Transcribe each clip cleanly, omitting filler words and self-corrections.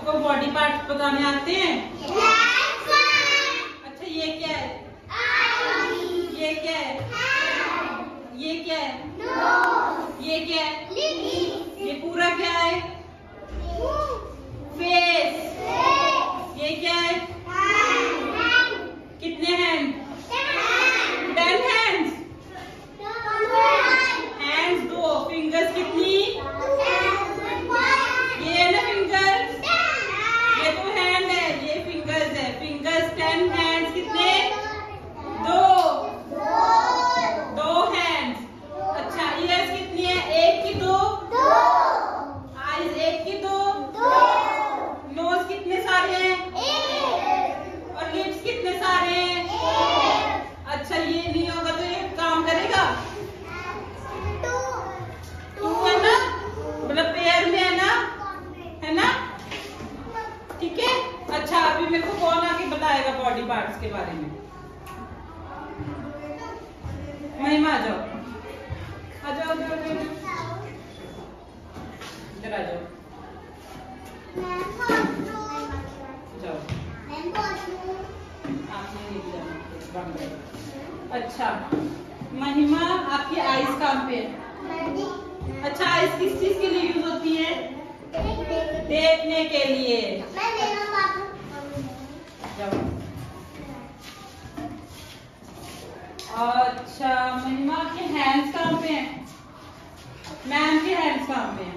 सबको body parts बताने आते हैं? अच्छा ये क्या है? ये क्या है? ये क्या है? ये क्या है? ये पूरा क्या है? फेस। ये क्या है? कितने हैंड? 10 हैंड्स। हैंड्स 2। फिंगर्स कितनी? ये है ना फिंगर्स, ये तो हैंड है, ये फिंगर्स है। फिंगर्स 10 हैंड्स कितने? 2 हैंड्स। अच्छा ईयर्स कितनी है? 1 की 2? आईज 1 की 2? नोज कितने सारे हैं? और लिप्स कितने सारे हैं? अच्छा ये नहीं होगा तो ये काम करेगा? 2 है ना, मतलब पेयर में है ना, है ना? ठीक है। अच्छा अभी मेरे को कौन आके बताएगा बॉडी पार्ट्स के बारे में? महिमा आ जाओ, आ जाओ, इधर आ जाओ, जाओ। आपने नहीं दिया। अच्छा महिमा आपकी आईज कहाँ पे है? अच्छा आईज किस चीज के लिए यूज होती है? देखने के लिए। जाओ। अच्छा महिमा के हैंड्स कहाँ पे हैं? मैम के हैंड्स कहाँ पे हैं?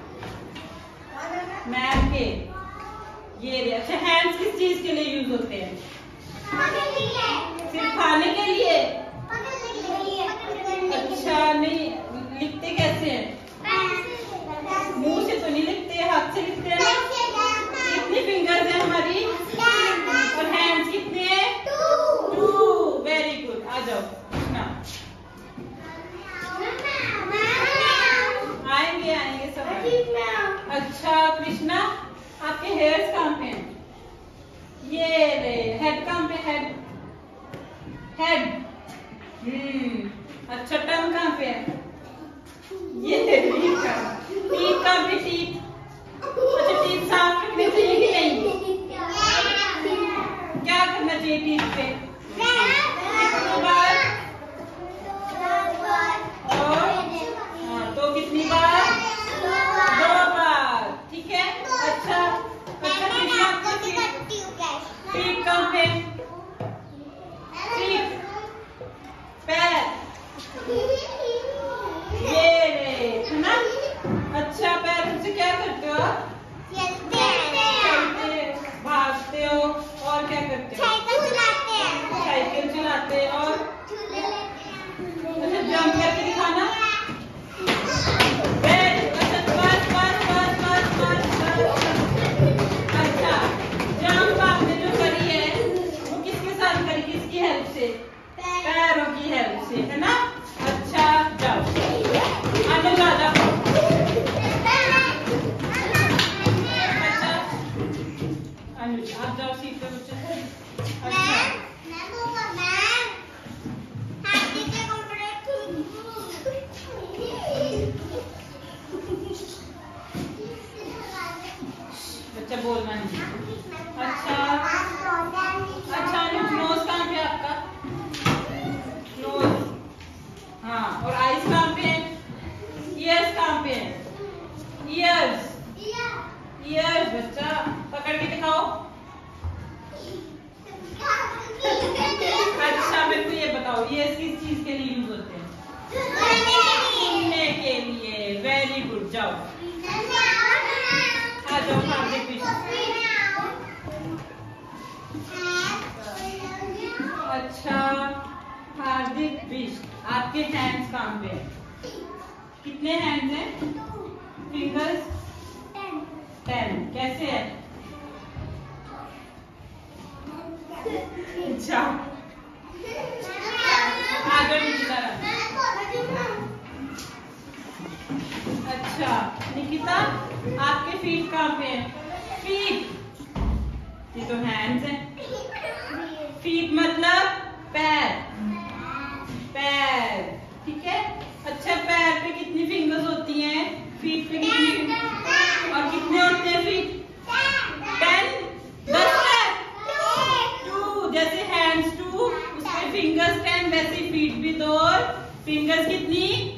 मैम के ये रे। अच्छा हैंड्स किस चीज के लिए यूज होते हैं? सिर्फ खाने के लिए? अच्छा नहीं, लिखते कैसे हैं? मुंह से तो नहीं लिखते, हाथ से लिखते हैं। कितनी फिंगर्स हैं हमारी? और हैंड्स कितने हैं? 2। Very good. आ जाओ कृष्णा। आएंगे आएंगे सब। अच्छा कृष्णा आपके हेयर्स कहाँ पे हैं? ये रे। हेड कहाँ पे? हेड अच्छा टंग कहाँ पे है? ये टीथ कहाँ पे? टीथ। अच्छा टीथ साफ रखने चाहिए कि नहीं? क्या करना चाहिए टीथ पे? बार और हाँ, तो कितनी बार? 2 बार। ठीक है। अच्छा फीट कहाँ पे? फीट पैर ये रे, है ना? अच्छा पैर से क्या करते हो आप? चलते, भागते हो और क्या करते हो? साइकिल चलाते हैं। और अच्छा जंप करके दिखाना। अच्छा जंप आपने जो करी है वो किसके साथ करी? किसकी हेल्प से? पैरों की हेल्प से, है ना? अच्छा जाओ अनुज आ जाओ। अच्छा अनुज आप जाओ सीट पे बच्चे से। बच्चा बोलना नहीं। अच्छा अच्छा अनुज नोज कहाँ पे आपका? नोज हाँ। और आईज कहाँ पे है? ईयर्स कहाँ पे है? Ears ears. बच्चा पकड़ के दिखाओ। अच्छा मेरे को ये बताओ ईयर्स किस चीज के लिए यूज होते हैं? सुनने के लिए। Very good. जाओ आ जाओ हार्दिक पीछे। अच्छा हार्दिक बिष्ट आपके हैंड्स कहाँ पे हैं? कितने हैंड्स हैं? फिंगर्स 10। कैसे है? अच्छा आगे निकिता। अच्छा निकिता आपके फीट कहाँ पे हैं? फीट ये तो हैंड्स हैं। फीट मतलब पैर। पैर ठीक है। अच्छा पैर पे कितनी फिंगर्स होती हैं? फीट पे कितनी? और कितने होते हैं फीट? जैसे हैंड्स टू, उसके फिंगर्स 10, वैसे फीट भी 2 और फिंगर्स कितनी